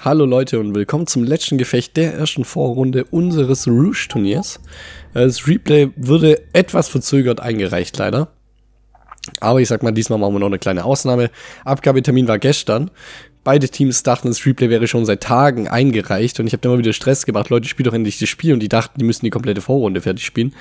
Hallo Leute und willkommen zum letzten Gefecht der ersten Vorrunde unseres Rouge-Turniers. Das Replay wurde etwas verzögert eingereicht leider. Aber ich sag mal, diesmal machen wir noch eine kleine Ausnahme. Abgabetermin war gestern. Beide Teams dachten, das Replay wäre schon seit Tagen eingereicht. Und ich habe immer wieder Stress gemacht. Leute, spielt doch endlich das Spiel. Und die dachten, die müssten die komplette Vorrunde fertig spielen.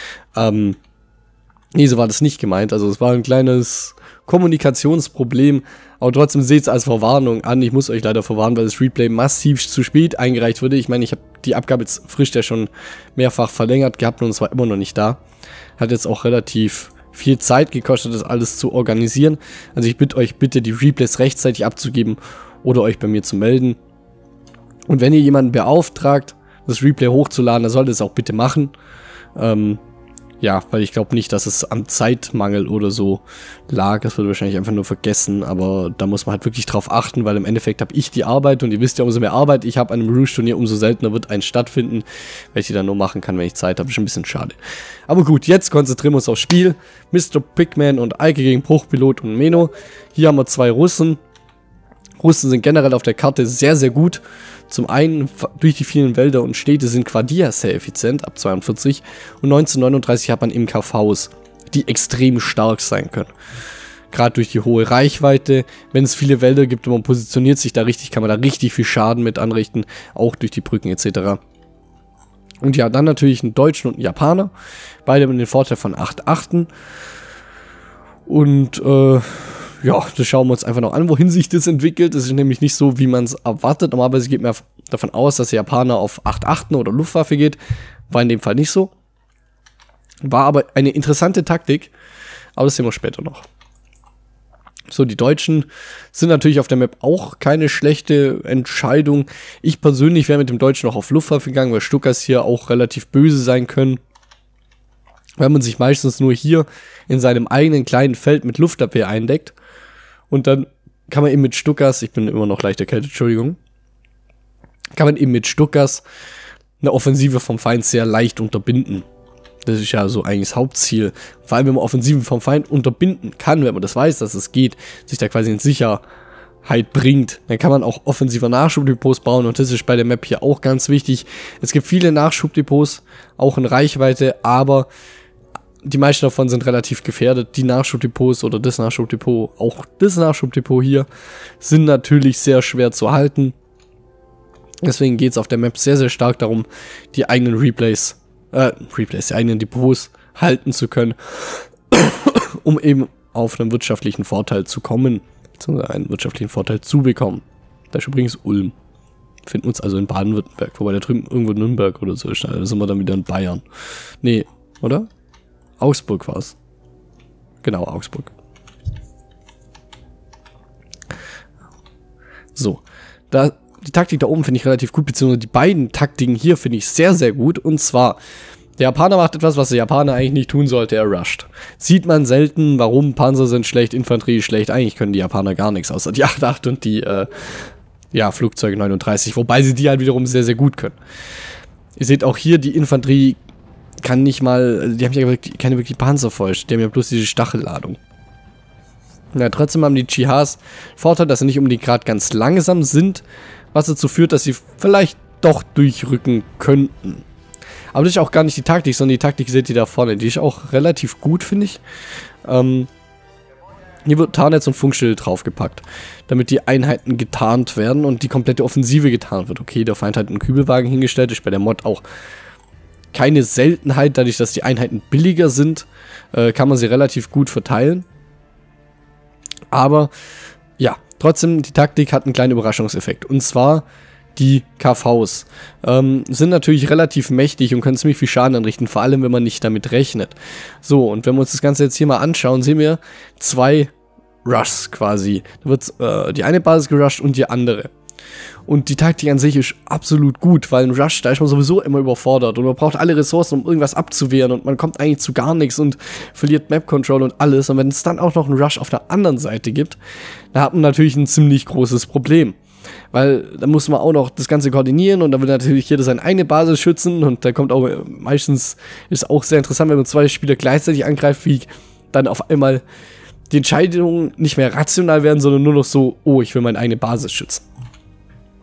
Nee, so war das nicht gemeint. Also es war ein kleines Kommunikationsproblem. Aber trotzdem seht es als Verwarnung an. Ich muss euch leider verwarnen, weil das Replay massiv zu spät eingereicht wurde. Ich meine, ich habe die Abgabe jetzt frisch ja schon mehrfach verlängert gehabt und es war immer noch nicht da. Hat jetzt auch relativ viel Zeit gekostet, das alles zu organisieren. Also ich bitte euch, die Replays rechtzeitig abzugeben oder euch bei mir zu melden. Und wenn ihr jemanden beauftragt, das Replay hochzuladen, dann sollt ihr es auch bitte machen. Ja, weil ich glaube nicht, dass es am Zeitmangel oder so lag. Das wird wahrscheinlich einfach nur vergessen, aber da muss man halt wirklich drauf achten, weil im Endeffekt habe ich die Arbeit und ihr wisst ja, umso mehr Arbeit ich habe an einem Rouge-Turnier, umso seltener wird eins stattfinden, weil ich die dann nur machen kann, wenn ich Zeit habe. Ist schon ein bisschen schade. Aber gut, jetzt konzentrieren wir uns aufs Spiel. Mr. Pigman und Eike gegen Bruchpilot und Meno. Hier haben wir zwei Russen. Russen sind generell auf der Karte sehr, sehr gut. Zum einen, durch die vielen Wälder und Städte sind Quardia sehr effizient, ab 42. Und 1939 hat man eben KVs, die extrem stark sein können. Gerade durch die hohe Reichweite. Wenn es viele Wälder gibt und man positioniert sich da richtig, kann man da richtig viel Schaden mit anrichten. Auch durch die Brücken etc. Und ja, dann natürlich einen Deutschen und einen Japaner. Beide mit dem Vorteil von 8 Achten. Und ja, das schauen wir uns einfach noch an, wohin sich das entwickelt. Das ist nämlich nicht so, wie man es erwartet. Normalerweise geht man davon aus, dass der Japaner auf 8 Achten oder Luftwaffe geht. War in dem Fall nicht so. War aber eine interessante Taktik. Aber das sehen wir später noch. So, die Deutschen sind natürlich auf der Map auch keine schlechte Entscheidung. Ich persönlich wäre mit dem Deutschen noch auf Luftwaffe gegangen, weil Stukas hier auch relativ böse sein können. Weil man sich meistens nur hier in seinem eigenen kleinen Feld mit Luftabwehr eindeckt. Und dann kann man eben mit Stukas, ich bin immer noch leicht erkältet, Entschuldigung, kann man eben mit Stukas eine Offensive vom Feind sehr leicht unterbinden. Das ist ja so eigentlich das Hauptziel. Vor allem, wenn man Offensiven vom Feind unterbinden kann, wenn man das weiß, dass es geht, sich da quasi in Sicherheit bringt, dann kann man auch offensiver Nachschubdepots bauen und das ist bei der Map hier auch ganz wichtig. Es gibt viele Nachschubdepots, auch in Reichweite, aber die meisten davon sind relativ gefährdet. Die Nachschubdepots oder das Nachschubdepot, auch das Nachschubdepot hier, sind natürlich sehr schwer zu halten. Deswegen geht es auf der Map sehr, sehr stark darum, die eigenen die eigenen Depots halten zu können, um eben auf einen wirtschaftlichen Vorteil zu kommen, beziehungsweise einen wirtschaftlichen Vorteil zu bekommen. Da ist übrigens Ulm. Wir finden uns also in Baden-Württemberg, wobei da drüben irgendwo Nürnberg oder so ist. Da sind wir dann wieder in Bayern. Nee, oder? Augsburg war es. Genau, Augsburg. So, die Taktik da oben finde ich relativ gut, beziehungsweise die beiden Taktiken hier finde ich sehr, sehr gut. Und zwar, der Japaner macht etwas, was der Japaner eigentlich nicht tun sollte, er rusht. Sieht man selten, warum Panzer sind schlecht, Infanterie ist schlecht. Eigentlich können die Japaner gar nichts, außer die 8-8 und die Flugzeuge 39, wobei sie die halt wiederum sehr, sehr gut können. Ihr seht auch hier, die Infanterie kann nicht mal, die haben ja keine wirklich Panzerfäuste, die haben ja bloß diese Stachelladung. Ja, trotzdem haben die Chihas Vorteil, dass sie nicht unbedingt gerade ganz langsam sind, was dazu führt, dass sie vielleicht doch durchrücken könnten. Aber das ist auch gar nicht die Taktik, sondern die Taktik seht ihr da vorne, die ist auch relativ gut, finde ich. Hier wird Tarnnetz und Funkschild draufgepackt, damit die Einheiten getarnt werden und die komplette Offensive getarnt wird. Okay, der Feind hat einen Kübelwagen hingestellt, ist bei der Mod auch keine Seltenheit, dadurch, dass die Einheiten billiger sind, kann man sie relativ gut verteilen. Aber, ja, trotzdem, die Taktik hat einen kleinen Überraschungseffekt. Und zwar, die KVs sind natürlich relativ mächtig und können ziemlich viel Schaden anrichten, vor allem, wenn man nicht damit rechnet. So, und wenn wir uns das Ganze jetzt hier mal anschauen, sehen wir zwei Rushs quasi. Da wird die eine Basis gerusht und die andere. Und die Taktik an sich ist absolut gut, weil ein Rush, da ist man sowieso immer überfordert und man braucht alle Ressourcen, um irgendwas abzuwehren und man kommt eigentlich zu gar nichts und verliert Map-Control und alles. Und wenn es dann auch noch einen Rush auf der anderen Seite gibt, da hat man natürlich ein ziemlich großes Problem. Weil da muss man auch noch das Ganze koordinieren und da will natürlich jeder seine eigene Basis schützen und da kommt auch, meistens ist auch sehr interessant, wenn man zwei Spieler gleichzeitig angreift, wie dann auf einmal die Entscheidungen nicht mehr rational werden, sondern nur noch so, oh, ich will meine eigene Basis schützen.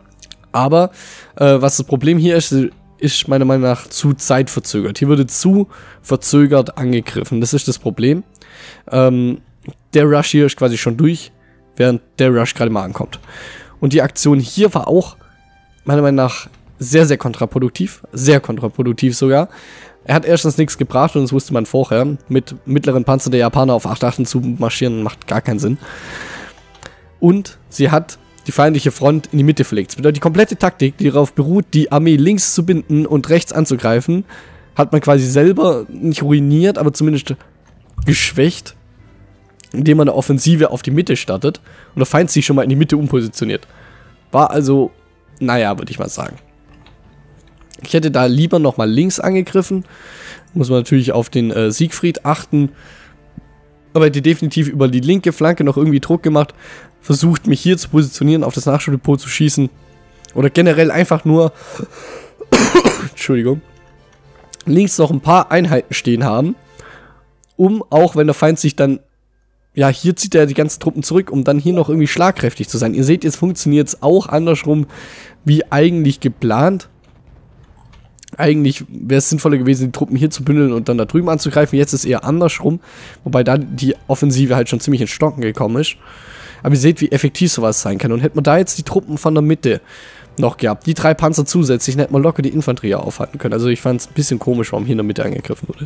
Aber was das Problem hier ist meiner Meinung nach zu zeitverzögert. Hier wurde zu verzögert angegriffen. Das ist das Problem. Der Rush hier ist quasi schon durch, während der Rush gerade mal ankommt. Und die Aktion hier war auch meiner Meinung nach sehr, sehr kontraproduktiv. Sehr kontraproduktiv sogar. Er hat erstens nichts gebracht und das wusste man vorher. Mit mittleren Panzer der Japaner auf 8-8 zu marschieren macht gar keinen Sinn. Und sie hat die feindliche Front in die Mitte verlegt. Das bedeutet, die komplette Taktik, die darauf beruht, die Armee links zu binden und rechts anzugreifen, hat man quasi selber nicht ruiniert, aber zumindest geschwächt, indem man eine Offensive auf die Mitte startet und der Feind sich schon mal in die Mitte umpositioniert. War also, naja, würde ich mal sagen. Ich hätte da lieber nochmal links angegriffen. Muss man natürlich auf den Siegfried achten. Aber hätte definitiv über die linke Flanke noch irgendwie Druck gemacht. Versucht mich hier zu positionieren, auf das Nachschubdepot zu schießen. Oder generell einfach nur Entschuldigung. Links noch ein paar Einheiten stehen haben. Um, auch wenn der Feind sich dann, ja, hier zieht er die ganzen Truppen zurück, um dann hier noch irgendwie schlagkräftig zu sein. Ihr seht, jetzt funktioniert es auch andersrum, wie eigentlich geplant. Eigentlich wäre es sinnvoller gewesen, die Truppen hier zu bündeln und dann da drüben anzugreifen. Jetzt ist es eher andersrum, wobei da die Offensive halt schon ziemlich ins Stocken gekommen ist. Aber ihr seht, wie effektiv sowas sein kann. Und hätte man da jetzt die Truppen von der Mitte noch gehabt, die 3 Panzer zusätzlich, dann hätte man locker die Infanterie aufhalten können. Also ich fand es ein bisschen komisch, warum hier in der Mitte angegriffen wurde.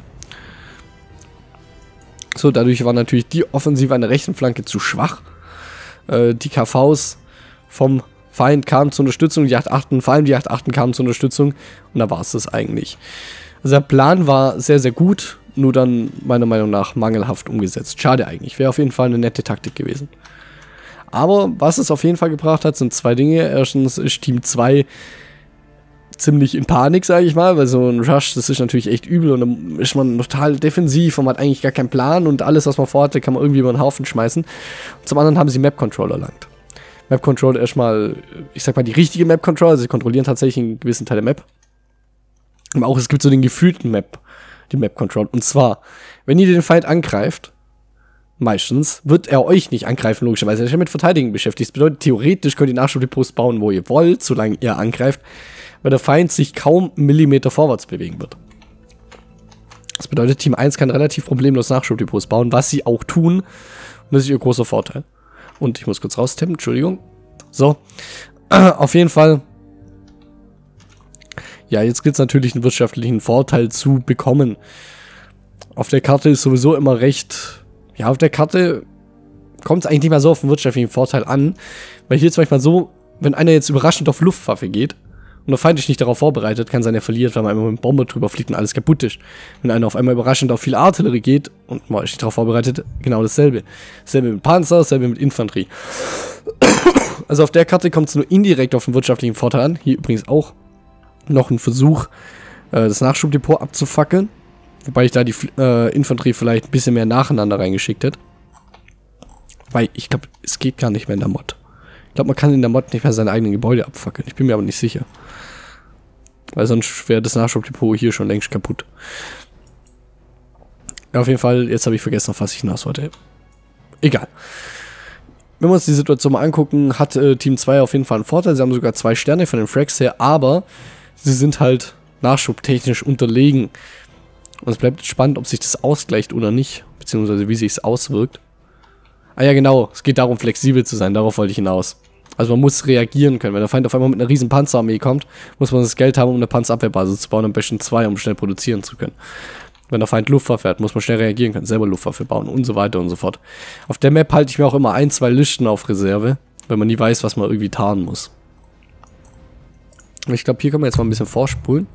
So, dadurch war natürlich die Offensive an der rechten Flanke zu schwach. Die KVs vom Feind kamen zur Unterstützung, die 8-8, vor allem die 8-8 kamen zur Unterstützung und da war es das eigentlich. Also der Plan war sehr, sehr gut, nur dann meiner Meinung nach mangelhaft umgesetzt. Schade eigentlich, wäre auf jeden Fall eine nette Taktik gewesen. Aber was es auf jeden Fall gebracht hat, sind 2 Dinge. Erstens ist Team 2 ziemlich in Panik, sage ich mal, weil so ein Rush, das ist natürlich echt übel und dann ist man total defensiv und man hat eigentlich gar keinen Plan und alles, was man vorhatte, kann man irgendwie über den Haufen schmeißen. Und zum anderen haben sie Map-Control erlangt. Map-Control erstmal, ich sag mal, die richtige Map-Control, also sie kontrollieren tatsächlich einen gewissen Teil der Map. Aber auch es gibt so den gefühlten die Map-Control. Und zwar, wenn ihr den Feind angreift, meistens wird er euch nicht angreifen, logischerweise. Er ist ja mit Verteidigen beschäftigt. Das bedeutet, theoretisch könnt ihr Nachschubdepots bauen, wo ihr wollt, solange ihr angreift, weil der Feind sich kaum einen Millimeter vorwärts bewegen wird. Das bedeutet, Team 1 kann relativ problemlos Nachschubdepots bauen, was sie auch tun. Und das ist ihr großer Vorteil. Und ich muss kurz raustippen, Entschuldigung. So, auf jeden Fall. Ja, jetzt gibt es natürlich einen wirtschaftlichen Vorteil zu bekommen. Auf der Karte ist sowieso immer recht. Ja, auf der Karte kommt es eigentlich nicht mehr so auf den wirtschaftlichen Vorteil an. Weil hier zum Beispiel so, wenn einer jetzt überraschend auf Luftwaffe geht und der Feind ist nicht darauf vorbereitet, kann sein, er verliert, weil man einmal mit dem Bomber drüber fliegt und alles kaputt ist. Wenn einer auf einmal überraschend auf viel Artillerie geht und man ist nicht darauf vorbereitet, genau dasselbe. Dasselbe mit Panzer, dasselbe mit Infanterie. Also auf der Karte kommt es nur indirekt auf den wirtschaftlichen Vorteil an. Hier übrigens auch noch ein Versuch, das Nachschubdepot abzufackeln. Wobei ich da die Infanterie vielleicht ein bisschen mehr nacheinander reingeschickt hätte. Weil ich glaube, es geht gar nicht mehr in der Mod. Ich glaube, man kann in der Mod nicht mehr seine eigenen Gebäude abfackeln. Ich bin mir aber nicht sicher. Weil sonst wäre das Nachschubdepot hier schon längst kaputt. Ja, auf jeden Fall, jetzt habe ich vergessen, auf was ich hinaus wollte. Egal. Wenn wir uns die Situation mal angucken, hat Team 2 auf jeden Fall einen Vorteil. Sie haben sogar 2 Sterne von den Frags her, aber sie sind halt nachschubtechnisch unterlegen. Und es bleibt spannend, ob sich das ausgleicht oder nicht, beziehungsweise wie sich es auswirkt. Ah ja, genau, es geht darum, flexibel zu sein, darauf wollte ich hinaus. Also man muss reagieren können. Wenn der Feind auf einmal mit einer riesen Panzerarmee kommt, muss man das Geld haben, um eine Panzerabwehrbasis zu bauen, am besten 2, um schnell produzieren zu können. Wenn der Feind Luftwaffe hat, muss man schnell reagieren können, selber Luftwaffe bauen und so weiter und so fort. Auf der Map halte ich mir auch immer 1, 2 Listen auf Reserve, wenn man nie weiß, was man irgendwie tarnen muss. Ich glaube, hier können wir jetzt mal ein bisschen vorspulen.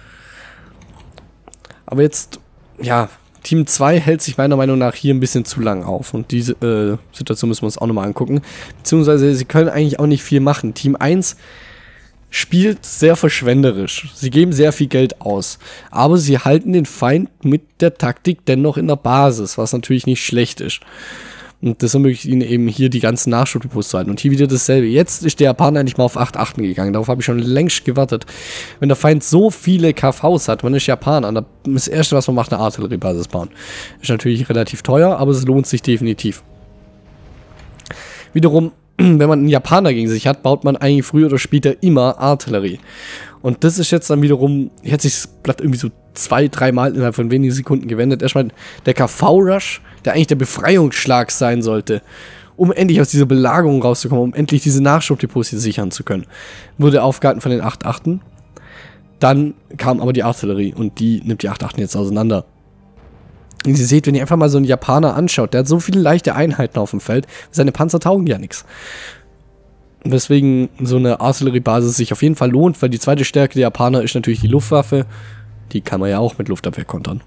Aber jetzt, ja, Team 2 hält sich meiner Meinung nach hier ein bisschen zu lang auf. Und diese Situation müssen wir uns auch nochmal angucken. Beziehungsweise, sie können eigentlich auch nicht viel machen. Team 1 spielt sehr verschwenderisch. Sie geben sehr viel Geld aus. Aber sie halten den Feind mit der Taktik dennoch in der Basis, was natürlich nicht schlecht ist. Und das ermöglicht ihnen eben hier die ganzen Nachschubdepots zu halten. Und hier wieder dasselbe. Jetzt ist der Japaner eigentlich mal auf 8-8 gegangen. Darauf habe ich schon längst gewartet. Wenn der Feind so viele KVs hat, man ist Japaner, das erste, was man macht, eine Artilleriebasis bauen. Ist natürlich relativ teuer, aber es lohnt sich definitiv. Wiederum, wenn man einen Japaner gegen sich hat, baut man eigentlich früher oder später immer Artillerie. Und das ist jetzt dann wiederum, hier hat sich das Blatt irgendwie so 2-3 Mal innerhalb von wenigen Sekunden gewendet. Erstmal der KV-Rush, der eigentlich der Befreiungsschlag sein sollte, um endlich aus dieser Belagerung rauszukommen, um endlich diese Nachschubdepots hier sichern zu können, wurde aufgehalten von den 8-8. Dann kam aber die Artillerie und die nimmt die 8-8 jetzt auseinander. Und ihr seht, wenn ihr einfach mal so einen Japaner anschaut, der hat so viele leichte Einheiten auf dem Feld, seine Panzer taugen ja nichts. Weswegen so eine Artilleriebasis sich auf jeden Fall lohnt, weil die zweite Stärke der Japaner ist natürlich die Luftwaffe. Die kann man ja auch mit Luftabwehr kontern.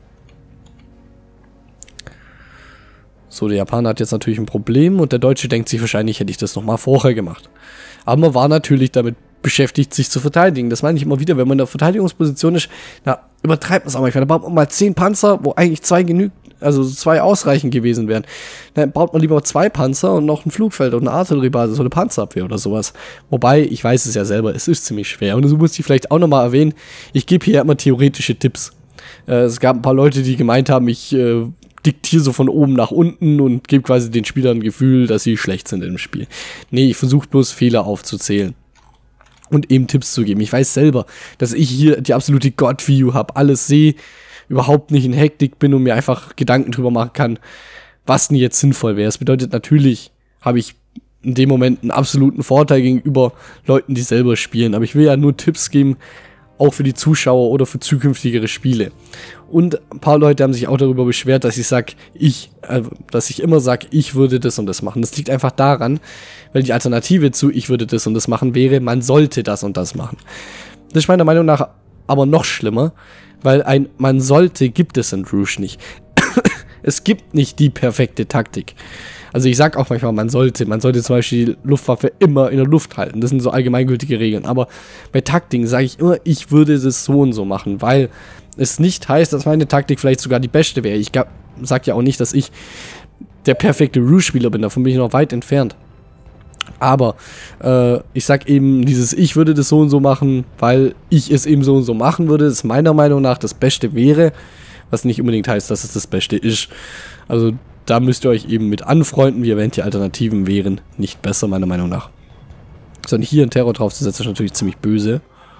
So, der Japaner hat jetzt natürlich ein Problem und der Deutsche denkt sich wahrscheinlich, hätte ich das nochmal vorher gemacht. Aber man war natürlich damit beschäftigt, sich zu verteidigen. Das meine ich immer wieder, wenn man in der Verteidigungsposition ist, da übertreibt man es auch manchmal. Da baut man mal 10 Panzer, wo eigentlich 2 genügt, also 2 ausreichend gewesen wären. Dann baut man lieber 2 Panzer und noch ein Flugfeld und eine Artilleriebasis oder eine Panzerabwehr oder sowas. Wobei, ich weiß es ja selber, es ist ziemlich schwer. Und so muss ich vielleicht auch nochmal erwähnen, ich gebe hier immer theoretische Tipps. Es gab ein paar Leute, die gemeint haben, ich diktiere so von oben nach unten und gebe quasi den Spielern ein Gefühl, dass sie schlecht sind im Spiel. Nee, ich versuche bloß Fehler aufzuzählen. Und eben Tipps zu geben. Ich weiß selber, dass ich hier die absolute God-View habe, alles sehe, überhaupt nicht in Hektik bin und mir einfach Gedanken drüber machen kann, was denn jetzt sinnvoll wäre. Das bedeutet, natürlich habe ich in dem Moment einen absoluten Vorteil gegenüber Leuten, die selber spielen. Aber ich will ja nur Tipps geben, auch für die Zuschauer oder für zukünftigere Spiele. Und ein paar Leute haben sich auch darüber beschwert, dass ich immer sage, ich würde das und das machen. Das liegt einfach daran, weil die Alternative zu ich würde das und das machen wäre, man sollte das und das machen. Das ist meiner Meinung nach aber noch schlimmer, weil ein man sollte gibt es in Rouge nicht. Es gibt nicht die perfekte Taktik. Also ich sag auch manchmal, man sollte zum Beispiel die Luftwaffe immer in der Luft halten. Das sind so allgemeingültige Regeln. Aber bei Taktiken sage ich immer, ich würde das so und so machen, weil es nicht heißt, dass meine Taktik vielleicht sogar die beste wäre. Ich sag ja auch nicht, dass ich der perfekte Rouge-Spieler bin, davon bin ich noch weit entfernt. Aber ich sag eben dieses, ich würde das so und so machen, weil ich es eben so und so machen würde, das meiner Meinung nach das Beste wäre, was nicht unbedingt heißt, dass es das Beste ist. Also da müsst ihr euch eben mit anfreunden, wie erwähnt, die Alternativen wären nicht besser, meiner Meinung nach. Sondern hier einen Terror draufzusetzen, ist natürlich ziemlich böse.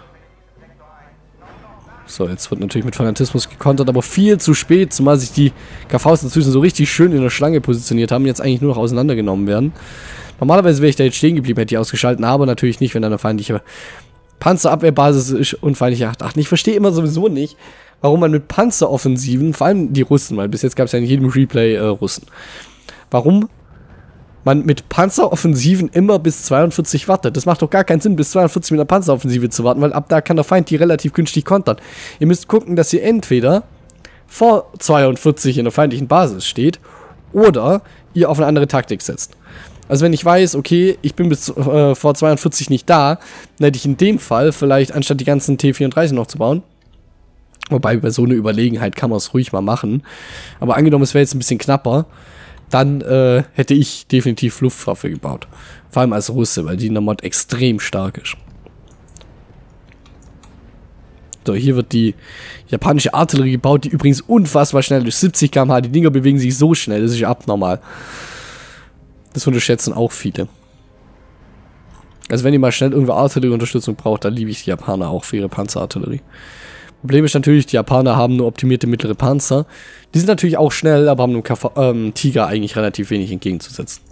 So, jetzt wird natürlich mit Fanatismus gekontert, aber viel zu spät, zumal sich die KVs inzwischen so richtig schön in der Schlange positioniert haben, jetzt eigentlich nur noch auseinandergenommen werden. Normalerweise wäre ich da jetzt stehen geblieben, hätte ich ausgeschalten, aber natürlich nicht, wenn da eine feindliche Panzerabwehrbasis ist und feindliche 8-8. Ich verstehe immer sowieso nicht, warum man mit Panzeroffensiven, vor allem die Russen, weil bis jetzt gab es ja in jedem Replay Russen, warum man mit Panzeroffensiven immer bis 42 wartet. Das macht doch gar keinen Sinn, bis 42 mit einer Panzeroffensive zu warten, weil ab da kann der Feind die relativ günstig kontern. Ihr müsst gucken, dass ihr entweder vor 42 in der feindlichen Basis steht oder ihr auf eine andere Taktik setzt. Also wenn ich weiß, okay, ich bin bis vor 42 nicht da, dann hätte ich in dem Fall vielleicht, anstatt die ganzen T-34 noch zu bauen, wobei bei so einer Überlegenheit kann man es ruhig mal machen, aber angenommen, es wäre jetzt ein bisschen knapper, dann hätte ich definitiv Luftwaffe gebaut. Vor allem als Russe, weil die in der Mod extrem stark ist. So, hier wird die japanische Artillerie gebaut, die übrigens unfassbar schnell ist. 70 km/h, die Dinger bewegen sich so schnell, das ist abnormal. Das unterschätzen auch viele. Also wenn ihr mal schnell irgendwo Artillerieunterstützung braucht, dann liebe ich die Japaner auch für ihre Panzerartillerie. Problem ist natürlich, die Japaner haben nur optimierte mittlere Panzer. Die sind natürlich auch schnell, aber haben einem Tiger eigentlich relativ wenig entgegenzusetzen.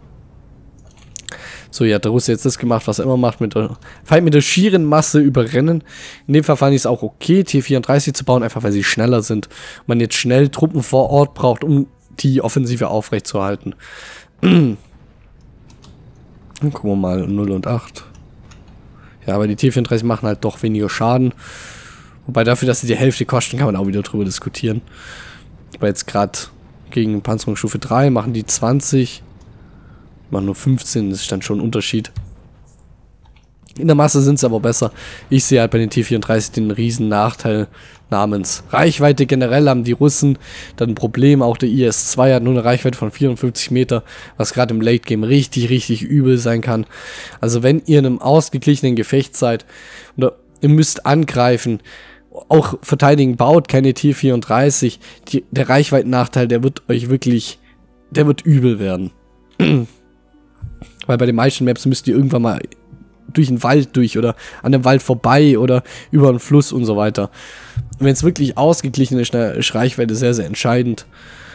So, hier hat der Russe jetzt das gemacht, was er immer macht, mit der schieren Masse überrennen. In dem Fall fand ich es auch okay, T-34 zu bauen, einfach weil sie schneller sind. Und man jetzt schnell Truppen vor Ort braucht, um die Offensive aufrechtzuerhalten. Dann gucken wir mal, 0 und 8. Ja, aber die T-34 machen halt doch weniger Schaden. Wobei dafür, dass sie die Hälfte kosten, kann man auch wieder drüber diskutieren. Aber jetzt gerade gegen Panzerungsstufe 3 machen die 20. Machen nur 15, das ist dann schon ein Unterschied. In der Masse sind sie aber besser. Ich sehe halt bei den T-34 den riesen Nachteil namens Reichweite. Generell haben die Russen dann ein Problem. Auch der IS-2 hat nur eine Reichweite von 54 Meter, was gerade im Late Game richtig, richtig übel sein kann. Also wenn ihr in einem ausgeglichenen Gefecht seid oder ihr müsst angreifen, auch verteidigen, baut keine T-34, der Reichweitennachteil, der wird euch wirklich, der wird übel werden. Weil bei den meisten Maps müsst ihr irgendwann mal durch den Wald durch oder an dem Wald vorbei oder über einen Fluss und so weiter. Und wenn es wirklich ausgeglichen ist, ist Reichweite sehr, sehr entscheidend.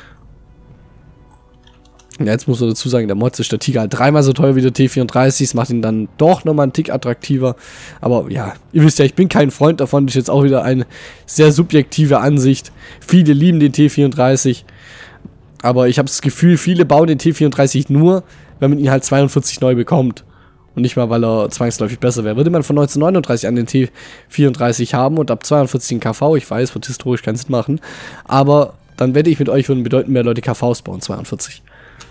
Ja, jetzt muss man dazu sagen, der Mods ist der Tiger halt 3-mal so teuer wie der T34. Das macht ihn dann doch nochmal einen Tick attraktiver. Aber ja, ihr wisst ja, ich bin kein Freund davon. Das ist jetzt auch wieder eine sehr subjektive Ansicht. Viele lieben den T34. Aber ich habe das Gefühl, viele bauen den T34 nur, wenn man ihn halt 42 neu bekommt. Und nicht mal, weil er zwangsläufig besser wäre. Würde man von 1939 an den T34 haben und ab 42 den KV, ich weiß, wird historisch keinen Sinn machen. Aber dann wette ich mit euch, würden bedeutend mehr Leute KVs bauen, 42.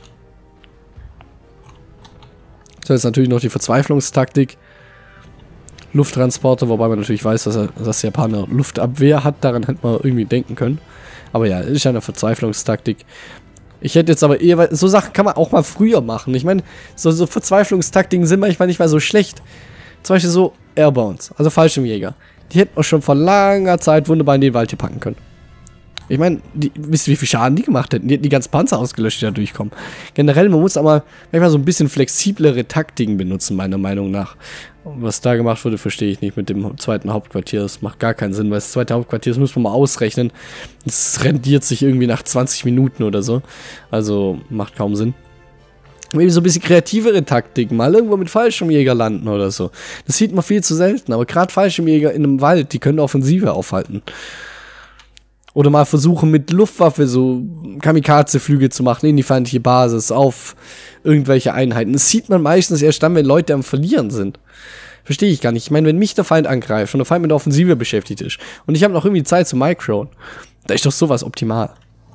So, jetzt natürlich noch die Verzweiflungstaktik. Lufttransporter, wobei man natürlich weiß, dass der Japaner Luftabwehr hat. Daran hätte man irgendwie denken können. Aber ja, ist ja eine Verzweiflungstaktik. Ich hätte jetzt aber eher, so Sachen kann man auch mal früher machen. Ich meine, so Verzweiflungstaktiken sind manchmal nicht mal so schlecht. Zum Beispiel so Airbounds, also Fallschirmjäger. Die hätten auch schon vor langer Zeit wunderbar in den Wald hier packen können. Ich meine, wisst ihr, wie viel Schaden die gemacht hätten? Die hätten die ganzen Panzer ausgelöscht, die da durchkommen. Generell, man muss aber manchmal so ein bisschen flexiblere Taktiken benutzen, meiner Meinung nach. Und was da gemacht wurde, verstehe ich nicht mit dem zweiten Hauptquartier. Das macht gar keinen Sinn, weil das zweite Hauptquartier, das muss man mal ausrechnen. Das rendiert sich irgendwie nach 20 Minuten oder so. Also, macht kaum Sinn. Und eben so ein bisschen kreativere Taktiken, mal irgendwo mit Fallschirmjäger landen oder so. Das sieht man viel zu selten, aber gerade Fallschirmjäger in einem Wald, die können Offensive aufhalten. Oder mal versuchen mit Luftwaffe so Kamikaze-Flüge zu machen in die feindliche Basis auf irgendwelche Einheiten. Das sieht man meistens erst dann, wenn Leute am Verlieren sind. Verstehe ich gar nicht. Ich meine, wenn mich der Feind angreift und der Feind mit der Offensive beschäftigt ist und ich habe noch irgendwie Zeit zu Micron, da ist doch sowas optimal.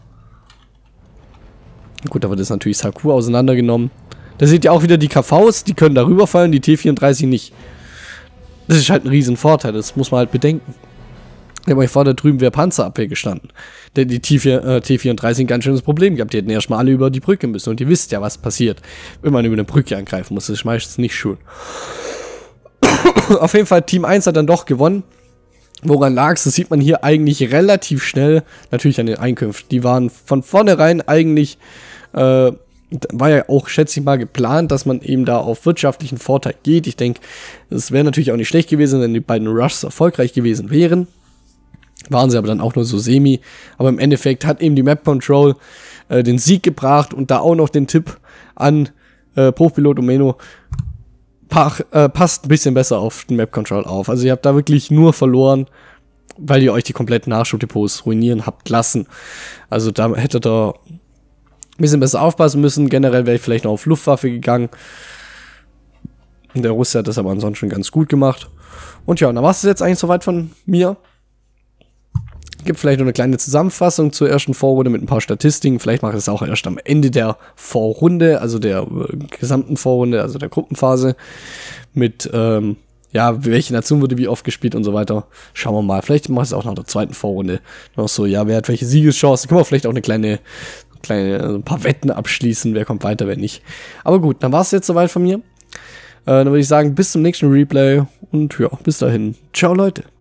Gut, da wird jetzt natürlich Saku auseinandergenommen. Da seht ihr auch wieder die KVs, die können darüber fallen, die T34 nicht. Das ist halt ein riesen Vorteil, das muss man halt bedenken. Ich habe euch vor, da drüben wäre Panzerabwehr gestanden. Denn die T34 ein ganz schönes Problem gehabt. Die hätten erstmal alle über die Brücke müssen. Und ihr wisst ja, was passiert, wenn man über eine Brücke angreifen muss. Das ist meistens nicht schön. Auf jeden Fall, Team 1 hat dann doch gewonnen. Woran lag es? Das sieht man hier eigentlich relativ schnell. Natürlich an den Einkünften. Die waren von vornherein eigentlich, war ja auch, schätze ich mal, geplant, dass man eben da auf wirtschaftlichen Vorteil geht. Ich denke, es wäre natürlich auch nicht schlecht gewesen, wenn die beiden Rushs erfolgreich gewesen wären. Waren sie aber dann auch nur so semi. Aber im Endeffekt hat eben die Map Control den Sieg gebracht und da auch noch den Tipp an Profpilot Umeno, passt ein bisschen besser auf den Map Control auf. Also ihr habt da wirklich nur verloren, weil ihr euch die kompletten Nachschubdepots ruinieren habt lassen. Also da hättet ihr ein bisschen besser aufpassen müssen. Generell wäre ich vielleicht noch auf Luftwaffe gegangen. Der Russe hat das aber ansonsten ganz gut gemacht. Und ja, und dann war es jetzt eigentlich soweit von mir. Gibt vielleicht noch eine kleine Zusammenfassung zur ersten Vorrunde mit ein paar Statistiken. Vielleicht mache ich es auch erst am Ende der Vorrunde, also der gesamten Vorrunde, also der Gruppenphase. Mit, ja, welche Nation wurde wie oft gespielt und so weiter. Schauen wir mal. Vielleicht mache ich es auch nach der zweiten Vorrunde. Noch so, ja, wer hat welche Siegeschancen? Können wir vielleicht auch eine ein paar Wetten abschließen. Wer kommt weiter, wer nicht. Aber gut, dann war es jetzt soweit von mir. Dann würde ich sagen, bis zum nächsten Replay. Und ja, bis dahin. Ciao, Leute.